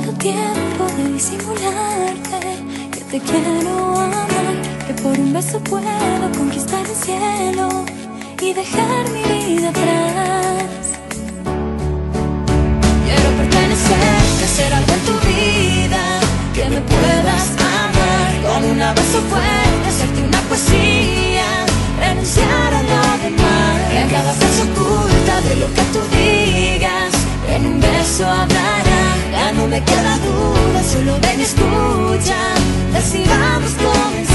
tiempo de disimularte que te quiero amar, que por un beso puedo conquistar el cielo y dejar mi vida atrás. Quiero pertenecerte, ser algo en tu vida, que me puedas amar con un abrazo fuerte, hacerte una poesía, renunciar a lo demás, que cada frase oculta de lo que tú digas en un beso hablará. Ya no me queda duda, solo ven y escucha, así vamos comenzando.